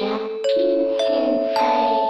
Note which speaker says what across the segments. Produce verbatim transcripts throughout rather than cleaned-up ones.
Speaker 1: 借金返済。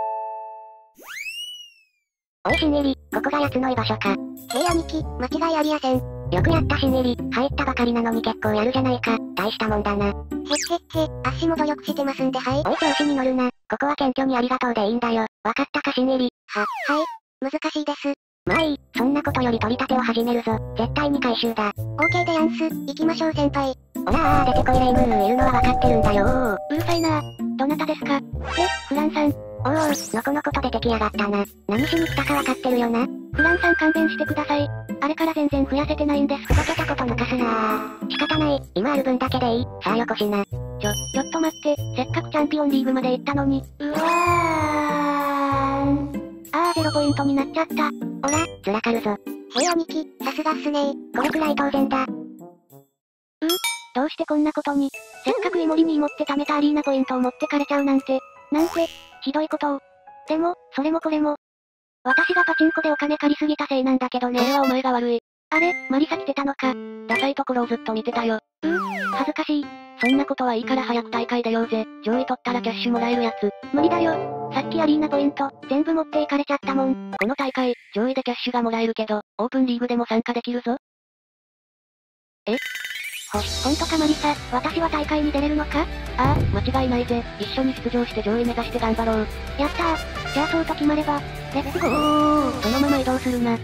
Speaker 1: おい新入り、ここが奴の居場所か。
Speaker 2: へい兄貴、間違いありやせん。
Speaker 1: よくやった新入り、入ったばかりなのに結構やるじゃないか。大したもんだな。
Speaker 2: へっへっへ、あっしも努力してますんではい。
Speaker 1: おい調子に乗るな。ここは謙虚にありがとうでいいんだよ。わかったか新入り。
Speaker 2: は、はい。難しいです。
Speaker 1: まあいい、そんなことより取り立てを始めるぞ。絶対に回収だ。
Speaker 2: オーケーでやんす。行きましょう先輩。
Speaker 1: おらー出てこいレイムーいるのはわかってるんだよー。
Speaker 2: うるさいな。どなたですか？え、フランさん。
Speaker 1: おーおー、のこのこと出てきやがったな。何しに来たかわかってるよな。
Speaker 2: フランさん勘弁してください。あれから全然増やせてないんです。
Speaker 1: ふざけたこと抜かすなー。仕方ない、今ある分だけでいい。さあよこしな。
Speaker 2: ちょ、ちょっと待って、せっかくチャンピオンリーグまで行ったのに。うわーん。あーゼロポイントになっちゃった。
Speaker 1: おら、ずらかるぞ。
Speaker 2: へい兄貴、さすがっすねー。
Speaker 1: これくらい当然だ。
Speaker 2: どうしてこんなことに。せっかくイモリに持って貯めたアリーナポイントを持ってかれちゃうなんて。なんて、ひどいことを。でも、それもこれも。私がパチンコでお金借りすぎたせいなんだけどね。
Speaker 1: それはお前が悪い。
Speaker 2: あれ、マリサ来てたのか。
Speaker 1: ダサいところをずっと見てたよ。
Speaker 2: うー、恥ずかしい。
Speaker 1: そんなことはいいから早く大会出ようぜ。上位取ったらキャッシュもらえるやつ。
Speaker 2: 無理だよ。さっきアリーナポイント、全部持っていかれちゃったもん。
Speaker 1: この大会、上位でキャッシュがもらえるけど、オープンリーグでも参加できるぞ。え
Speaker 2: ほ、ほんとかマリサ、私は大会に出れるのか？
Speaker 1: ああ、間違いないぜ。一緒に出場して上位目指して頑張ろう。
Speaker 2: やったー。じゃあそうと決まれば、レッツゴー。
Speaker 1: そのまま移動するな。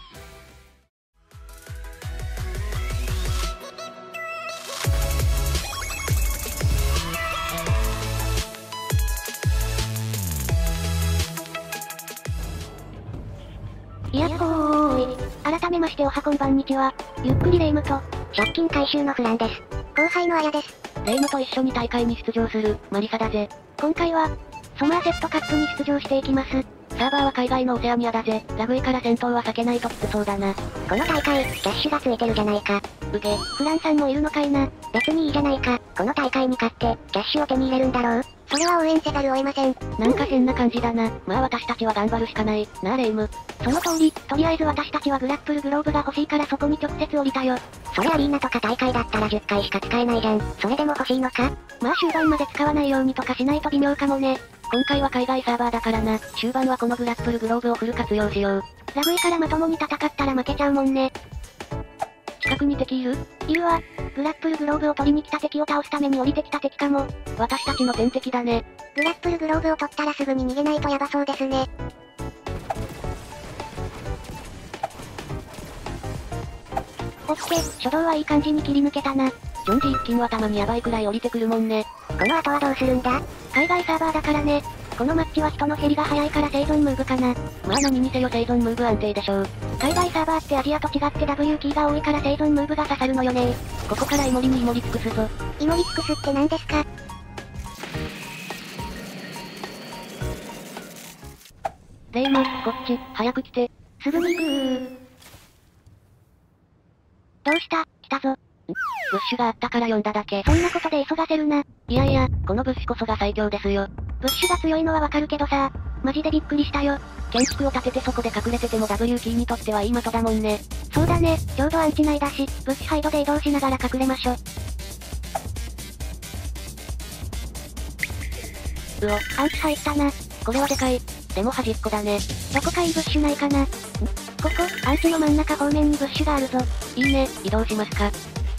Speaker 2: いやっほーい。改めましておはこんばんにちは。ゆっくりレ夢ムと、
Speaker 1: 借金回収のフランです。
Speaker 2: 後輩のあやです。
Speaker 1: レ夢ムと一緒に大会に出場する、マリサだぜ。
Speaker 2: 今回は、ソマーセットカップに出場していきます。
Speaker 1: サーバーは海外のオセアニアだぜ。ラグいから戦闘は避けないときつそうだな。この大会、キャッシュがついてるじゃないか。
Speaker 2: うげ、フランさんもいるのかいな。
Speaker 1: 別にいいじゃないか。この大会に勝って、キャッシュを手に入れるんだろう。
Speaker 2: それは応援せざるを得ません。
Speaker 1: なんか変な感じだな。まあ私たちは頑張るしかない。なあレ夢ム。
Speaker 2: その通り、とりあえず私たちはグラップルグローブが欲しいからそこに直接降りたよ。
Speaker 1: それアリーナとか大会だったらじゅっかいしか使えないじゃん。それでも欲しいのか？
Speaker 2: まあ終盤まで使わないようにとかしないと微妙かもね。
Speaker 1: 今回は海外サーバーだからな。終盤はこのグラップルグローブをフル活用しよう。
Speaker 2: ラグいからまともに戦ったら負けちゃうもんね。
Speaker 1: 近くに敵いる？
Speaker 2: いるわ。グラップルグローブを取りに来た敵を倒すために降りてきた敵かも。
Speaker 1: 私たちの天敵だね。
Speaker 2: グラップルグローブを取ったらすぐに逃げないとヤバそうですね。オッケー、初動はいい感じに切り抜けたな。
Speaker 1: ジョンジ一金はたまにヤバいくらい降りてくるもんね。この後はどうするんだ？
Speaker 2: 海外サーバーだからね。このマッチは人の減りが早いから生存ムーブかな。
Speaker 1: まあ何にせよ生存ムーブ安定でしょう。
Speaker 2: 海外サーバーってアジアと違って ダブリュー キーが多いから生存ムーブが刺さるのよね。
Speaker 1: ここからイモリにイモリ尽くすぞ。
Speaker 2: イモリ尽くすって何ですか？
Speaker 1: レ夢ム、こっち、早く来て。
Speaker 2: すぐに行くー。どうした？来たぞ。
Speaker 1: ブッシュがあったから呼んだだけ。
Speaker 2: そんなことで急がせるな。
Speaker 1: いやいや、このブッシュこそが最強ですよ。
Speaker 2: ブッシュが強いのはわかるけどさ、マジでびっくりしたよ。
Speaker 1: 建築を建ててそこで隠れてても ダブリュー キーにとってはいい的だもんね。
Speaker 2: そうだね、ちょうどアンチ内だし、ブッシュハイドで移動しながら隠れましょ。
Speaker 1: うお、
Speaker 2: アンチ入ったな。
Speaker 1: これはでかい。でも端っこだね。
Speaker 2: どこかいいブッシュないかな。んここ、アンチの真ん中方面にブッシュがあるぞ。
Speaker 1: いいね、移動しますか。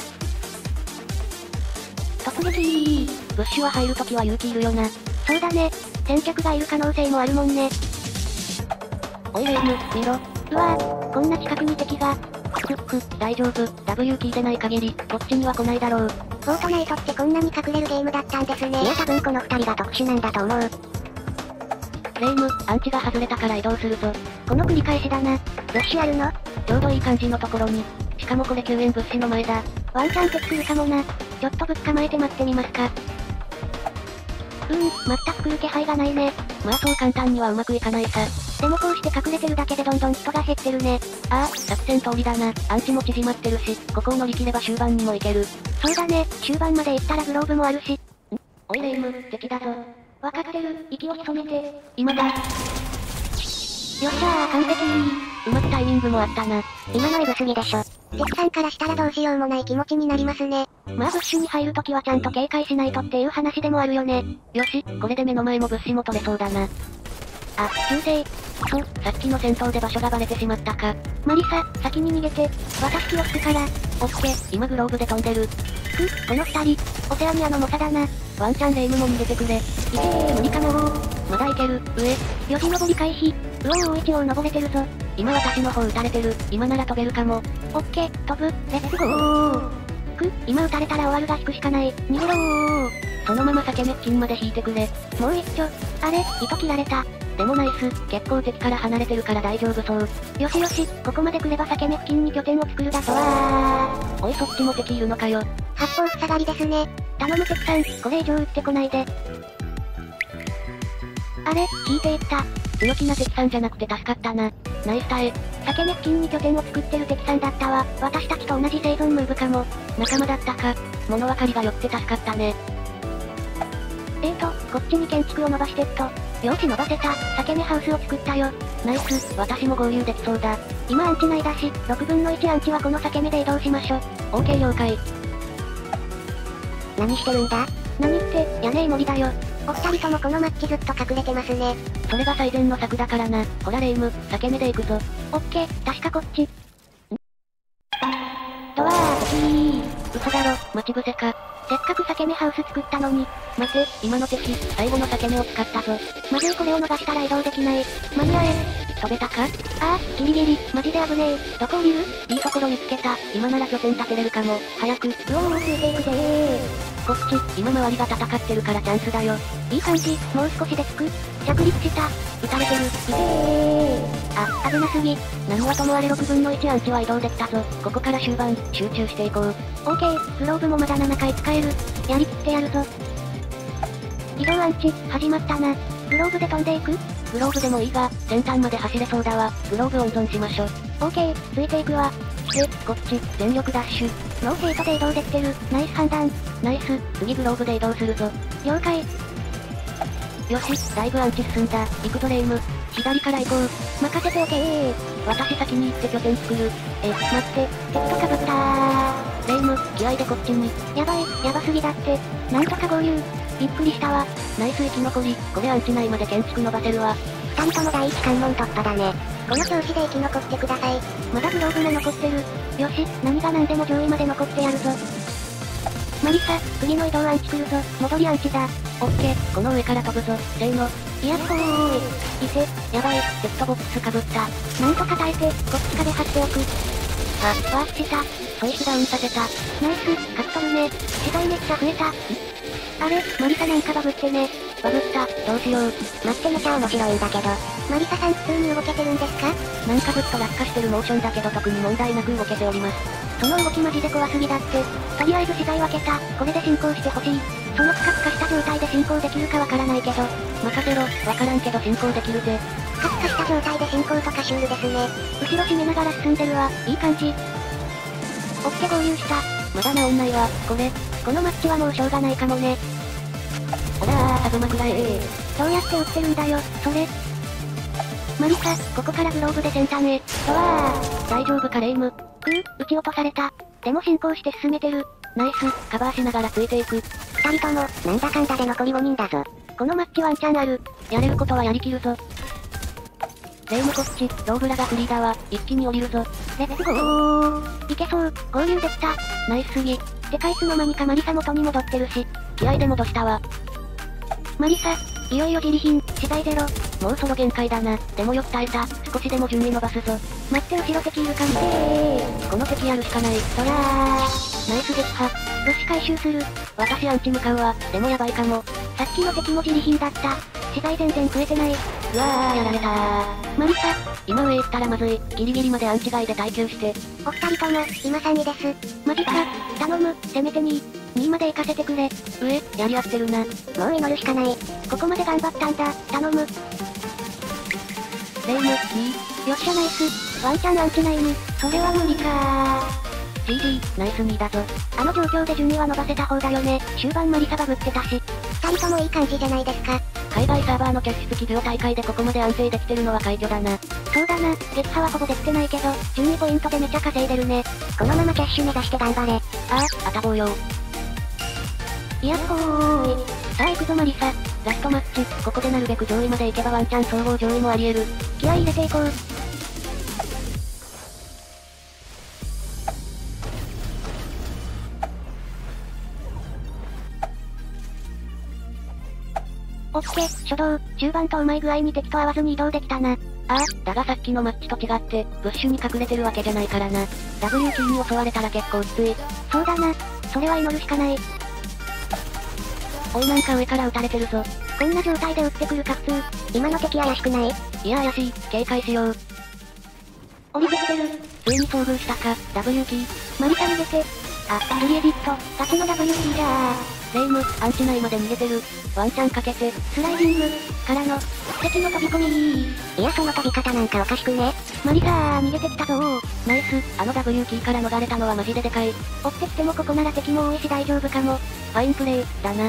Speaker 2: 突撃ー。
Speaker 1: ブッシュは入るときは勇気いるよな。
Speaker 2: そうだね。先客がいる可能性もあるもんね。
Speaker 1: おいレ夢ム、見ろ。
Speaker 2: うわぁ、こんな近くに敵が。
Speaker 1: くっく、大丈夫。ダブリュー キーでない限り、こっちには来ないだろう。
Speaker 2: フォートナイトってこんなに隠れるゲームだったんですね。
Speaker 1: いや多分この二人が特殊なんだと思う。レ夢ム、アンチが外れたから移動するぞ。
Speaker 2: この繰り返しだな。ブッシュあるの？
Speaker 1: ちょうどいい感じのところに。しかもこれきゅうえんブッシュの前だ。
Speaker 2: ワンチャン敵来るかもな。ちょっとぶっ構えて待ってみますか。うーん、全く来る気配がないね。
Speaker 1: まあそう簡単にはうまくいかないさ。
Speaker 2: でもこうして隠れてるだけでどんどん人が減ってるね。
Speaker 1: ああ、作戦通りだな。アンチも縮まってるし、ここを乗り切れば終盤にも行ける。
Speaker 2: そうだね、終盤まで行ったらグローブもあるし。ん？
Speaker 1: おいレ夢ム、敵だぞ。
Speaker 2: わかってる、息を潜めて。
Speaker 1: 今だ。
Speaker 2: よっしゃー、完璧ー。
Speaker 1: うまくタイミングもあったな。 今のエグすぎでしょ。敵さんからしたらどうしようもない気持ちになりますね。
Speaker 2: まあブッシュに入るときはちゃんと警戒しないとっていう話でもあるよね。
Speaker 1: よし、これで目の前も物資も取れそうだな。
Speaker 2: あ、銃声。
Speaker 1: そう、さっきの戦闘で場所がバレてしまったか。
Speaker 2: マリサ、先に逃げて。私気をつくから。
Speaker 1: オッケー、今グローブで飛んでる。
Speaker 2: く、この二人。オセアニアの猛者だな。
Speaker 1: ワンチャンレイムも逃げてくれ。い
Speaker 2: けー、無理かも
Speaker 1: まだいける、上。
Speaker 2: よじ登り回避。うおー、一応登れてるぞ。
Speaker 1: 今私の方撃たれてる。今なら飛べるかも。
Speaker 2: オッケー、飛ぶ。レッツゴー。く、今撃たれたら終わるが引くしかない。逃げろー。
Speaker 1: そのまま裂け目付近まで引いてくれ。
Speaker 2: もう一丁。あれ、糸切られた。
Speaker 1: でもナイス、結構敵から離れてるから大丈夫そう。
Speaker 2: よしよし、ここまで来れば裂け目付近に拠点を作るだとは
Speaker 1: ー。おいそっちも敵いるのかよ。
Speaker 2: 八方塞がりですね。頼む敵さん、これ以上撃ってこないで。あれ、引いていった。
Speaker 1: 強気な敵さんじゃなくて助かったな。ナイスタイ。
Speaker 2: 裂け目付近に拠点を作ってる敵さんだったわ。私たちと同じ生存ムーブかも。
Speaker 1: 仲間だったか。物分かりが良くて助かったね。
Speaker 2: えーと、こっちに建築を伸ばしてっと。よし伸ばせた。裂け目ハウスを作ったよ。
Speaker 1: ナイス、私も合流できそうだ。
Speaker 2: 今アンチ内だし、ろくぶんのいちアンチはこの裂け目で移動しましょ。
Speaker 1: オーケー了解。 何してるんだ？
Speaker 2: 何って、屋根森だよ。
Speaker 1: お二人ともこのマッチずっと隠れてますね。それが最善の策だからな。ほらレイム、裂け目で行くぞ。
Speaker 2: オッケー、確かこっち。ドアー、敵ー。
Speaker 1: 嘘だろ、待ち伏せか。
Speaker 2: せっかく裂け目ハウス作ったのに。
Speaker 1: 待て、今の敵、最後の裂け目を使ったぞ。
Speaker 2: まずいこれを伸ばしたら移動できない。間に合え。
Speaker 1: 飛べたか？
Speaker 2: あー、ギリギリ、マジで危ねえ。どこ降りる？
Speaker 1: いいところ見つけた。今なら拠点立てれるかも。早く。う
Speaker 2: おー、ついていくぜー。
Speaker 1: こっち、今周りが戦ってるからチャンスだよ。
Speaker 2: いい感じ、もう少しで着く。着陸した。
Speaker 1: 撃たれてる。
Speaker 2: いてー。あ、危なすぎ。
Speaker 1: 何はともあれろくぶんのいちアンチは移動できたぞ。ここから終盤、集中していこう。
Speaker 2: オーケー、グローブもまだななかい使える。やりきってやるぞ。移動アンチ、始まったな。グローブで飛んでいく？
Speaker 1: グローブでもいいが、先端まで走れそうだわ。グローブ温存しましょう。
Speaker 2: オーケー、ついていくわ。
Speaker 1: で、こっち、全力ダッシュ。
Speaker 2: ノーフェイトで移動できてる。ナイス判断。
Speaker 1: ナイス、次グローブで移動するぞ。
Speaker 2: 了解。
Speaker 1: よし、だいぶアンチ進んだ。行くぞレイム。左から行こう。
Speaker 2: 任せておけー。
Speaker 1: 私先に行って拠点作る。
Speaker 2: え、待って、敵とかぶったー。
Speaker 1: レイム、気合でこっちに。
Speaker 2: やばい、やばすぎだって。なんとか合流。びっくりしたわ。
Speaker 1: ナイス生き残り。これアンチ内まで建築伸ばせるわ。
Speaker 2: 二人とも第一関門突破だね。この調子で生き残ってください。まだグローブも残ってる。よし、何が何でも上位まで残ってやるぞ。マリサ、次の移動アンチ来るぞ。戻りアンチだ。
Speaker 1: オッケー、この上から飛ぶぞ。せーの。
Speaker 2: いやっほーい。いて、
Speaker 1: やばい、セットボックスかぶった。
Speaker 2: なんとか耐えて、こっち壁張っておく。あ、ワープした。
Speaker 1: そいつダウンさせた。
Speaker 2: ナイス、勝っとるね。資材めっちゃ増えた。あれ、マリサなんかバグってね。
Speaker 1: バグった、どうしよう。
Speaker 2: 待ってめちゃ面白いんだけど。マリサさん普通に動けてるんですか？
Speaker 1: なんかずっと落下してるモーションだけど特に問題なく動けております。
Speaker 2: その動きマジで怖すぎだって。とりあえず資材分けた。これで進行してほしい。そのプカプカした状態で進行できるかわからないけど。
Speaker 1: 任せろ、わからんけど進行できるぜ。
Speaker 2: プカプカした状態で進行とかシュールですね。後ろ締めながら進んでるわ。いい感じ。オッケー合流した。
Speaker 1: まだ治んないわ、これ。
Speaker 2: このマッチはもうしょうがないかもね。
Speaker 1: ほらー、サブマグラえー。
Speaker 2: どうやって撃ってるんだよ、それ。マリサ、ここからグローブで先端へ。ドアー。
Speaker 1: 大丈夫かレイム。
Speaker 2: くぅ、撃ち落とされた。でも進行して進めてる。
Speaker 1: ナイス、カバーしながらついていく。
Speaker 2: 二人とも、なんだかんだで残りごにんだぞ。このマッチワンチャンある。
Speaker 1: やれることはやりきるぞ。レイムこっち、ローブラがフリーだわ。一気に降りるぞ。
Speaker 2: レッツゴー。いけそう、合流できた。
Speaker 1: ナイスすぎ。
Speaker 2: てかいつの間にかマリサ元に戻ってるし。
Speaker 1: 気合で戻したわ。
Speaker 2: マリサ、いよいよ自利品、資材ゼロ。
Speaker 1: もうそろ限界だな。でもよく耐えた。少しでも順位伸ばすぞ。
Speaker 2: 待って後ろ敵いるか見てー。
Speaker 1: この敵やるしかない。
Speaker 2: そらー。
Speaker 1: ナイス撃破。
Speaker 2: 物資回収する。
Speaker 1: 私アンチ向かうわ。でもやばいかも。
Speaker 2: さっきの敵も自利品だった。資材全然増えてない。
Speaker 1: うわーやられたー。
Speaker 2: マリサ。
Speaker 1: 今上行ったらまずい。ギリギリまでアンチ外で耐久して。
Speaker 2: お二人とも、今さにです。マジか。頼む、せめてに。にいまで行かせてくれ。
Speaker 1: 上、やり合ってるな。も
Speaker 2: う祈るしかない。ここまで頑張ったんだ。頼む。
Speaker 1: レイム、に。
Speaker 2: よっしゃナイス。ワンチャンアンチないに。それは無理か
Speaker 1: ー。ジージー、ナイスにだぞ。
Speaker 2: あの状況で順位は伸ばせた方だよね。終盤マリサバグってたし。二人ともいい感じじゃないですか。 海外サーバーのキャッシュ付きデュオ大会でここまで安定できてるのは快挙だな。そうだな、撃破はほぼできてないけど、順位ポイントでめちゃ稼いでるね。
Speaker 1: このままキャッシュ目指して頑張れ。
Speaker 2: ああ、あたぼうよ。やっほーい。さあ行くぞマリサ。ラストマッチ、ここでなるべく上位まで行けばワンチャン総合上位もあり得る。気合い入れていこう。オッケー、初動、中盤とうまい具合に敵と合わずに移動できたな。ああ、だがさっきのマッチと違って、ブッシュに隠れてるわけじゃないからな。ダブリュー キーに襲われたら結構きつい。そうだな。それは祈るしかない。おいなんか上から撃たれてるぞ。こんな状態で撃ってくるか普通。
Speaker 1: 今の敵怪しくない？
Speaker 2: いや怪しい、警戒しよう。降りてきてる。ついに遭遇したか、ダブリュー キー。マリサ逃げて。あ、ジュリエジット、ガチの ダブリュー キーじゃー。レイム、アンチ内まで逃げてる。ワンチャンかけて、スライディング、からの、敵の飛び込み
Speaker 1: いやその飛び方なんかおかしくね？
Speaker 2: マリサー、逃げてきたぞー。ナイス、あの ダブリュー キーから逃れたのはマジででかい。追ってきてもここなら敵も多いし大丈夫かも。ファインプレー、だな。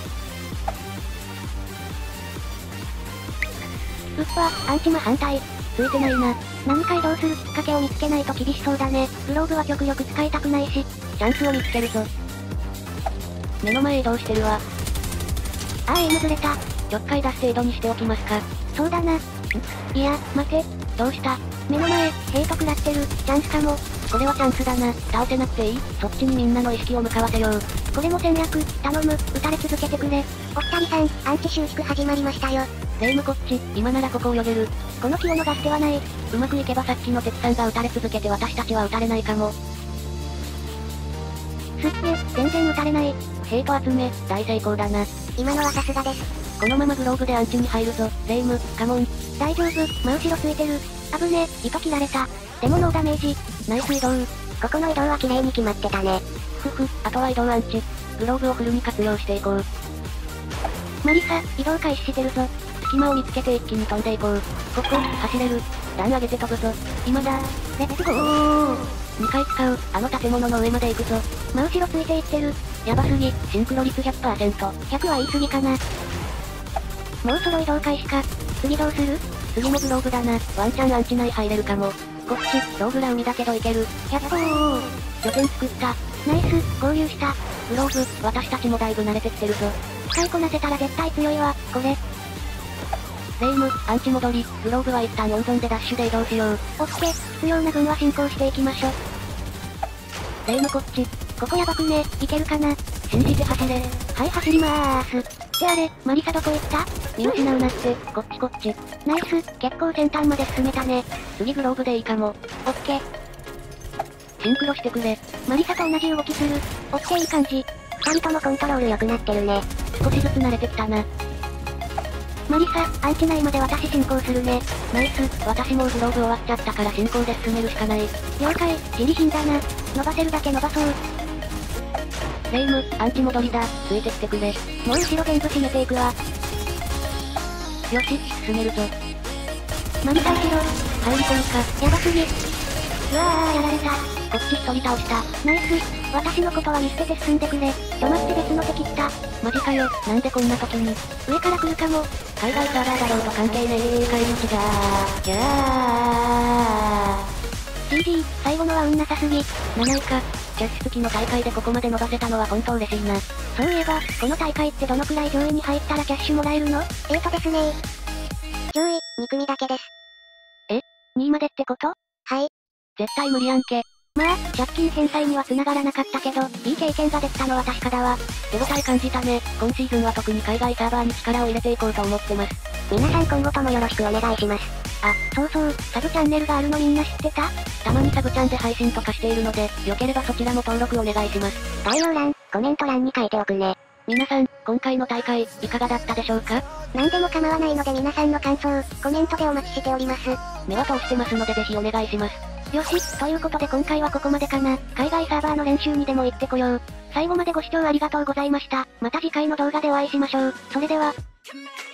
Speaker 2: うっぱ、アンチマ反対。ついてないな。何か移動するきっかけを見つけないと厳しそうだね。グローブは極力使いたくないし、チャンスを見つけるぞ。目の前移動してるわ。あーエイムずれた。ちょっかい出す程度にしておきますか。そうだな。んいや、待て。どうした？目の前、ヘイト食らってる。チャンスかも。これはチャンスだな。倒せなくていい？そっちにみんなの意識を向かわせよう。これも戦略、頼む。撃たれ続けてくれ。
Speaker 1: お二人さん、アンチ収縮始まりましたよ。
Speaker 2: レイムこっち、今ならここを泳げる。この気を逃してはない。うまくいけばさっきの鉄さんが撃たれ続けて私たちは撃たれないかも。すっげ、全然撃たれない。ヘイト集め、大成功だな。
Speaker 1: 今のはさすがです。
Speaker 2: このままグローブでアンチに入るぞ。レイム、カモン。大丈夫、真後ろついてる。危ね、糸切られた。でもノーダメージ。ナイス移動。
Speaker 1: ここの移動は綺麗に決まってたね。
Speaker 2: ふふ、あとは移動アンチ。グローブをフルに活用していこう。マリサ、移動開始してるぞ。隙間を見つけて一気に飛んでいこう。ここ、走れる。段上げて飛ぶぞ。今だ。レッツゴー。にかい使う、あの建物の上まで行くぞ。真後ろついていってる。やばすぎ、シンクロ率 ひゃくパーセント。ひゃくは言い過ぎかな。もうそろ移動開始か。次どうする？次もグローブだな。ワンチャンアンチ内入れるかも。こっち、ローグラ海だけどいける。やっほー。拠点作った。ナイス、合流した。グローブ、私たちもだいぶ慣れてきてるぞ。使いこなせたら絶対強いわ、これ。レイム、アンチ戻り、グローブは一旦温存でダッシュで移動しよう。オッケー、必要な分は進行していきましょう。レイムこっち。ここやばくね、いけるかな。信じて走れ。はい、走りまーす。ってあれ、マリサどこ行った？見失うなって、こっちこっち。ナイス、結構先端まで進めたね。次グローブでいいかも。オッケー。シンクロしてくれ。マリサと同じ動きする。オッケーいい感じ。
Speaker 1: 二人ともコントロール良くなってるね。
Speaker 2: 少しずつ慣れてきたな。マリサ、アンチ内まで私進行するね。ナイス、私もうグローブ終わっちゃったから進行で進めるしかない。了解、自利品だな。伸ばせるだけ伸ばそう。レイム、アンチ戻りだ。ついてきてくれ。もう後ろ全部締めていくわ。よし、進めるぞ。マリサ後ろ、入り込むか。やばすぎ。うわー、やられた。こっち一人倒した。ナイス。私のことは見捨てて進んでくれ。ちょ待って別の敵来た。マジかよ、なんでこんな時に。上から来るかも。海外サーバーだろうと関係ねえ。帰り道じゃー。じゃー。シージー、最後のは運なさすぎ。なないか。キャッシュ付きの大会でここまで伸ばせたのはほんと嬉しいな。そういえば、この大会ってどのくらい上位に入ったらキャッシュもらえるの？
Speaker 1: えーとですね。上位、に組だけです。
Speaker 2: え？ に 位までってこと？
Speaker 1: はい。
Speaker 2: 絶対無理やんけ。まあ、借金返済には繋がらなかったけど、いい経験ができたのは確かだわ。手応え感じたね。今シーズンは特に海外サーバーに力を入れていこうと思ってます。
Speaker 1: 皆さん今後ともよろしくお願いします。
Speaker 2: あ、そうそう、サブチャンネルがあるのみんな知ってた？たまにサブチャンで配信とかしているので、よければそちらも登録お願いします。
Speaker 1: 概要欄、コメント欄に書いておくね。
Speaker 2: 皆さん、今回の大会、いかがだったでしょうか？
Speaker 1: 何でも構わないので皆さんの感想、コメントでお待ちしております。
Speaker 2: 目は通してますのでぜひお願いします。よし、ということで今回はここまでかな。海外サーバーの練習にでも行ってこよう。最後までご視聴ありがとうございました。また次回の動画でお会いしましょう。それでは。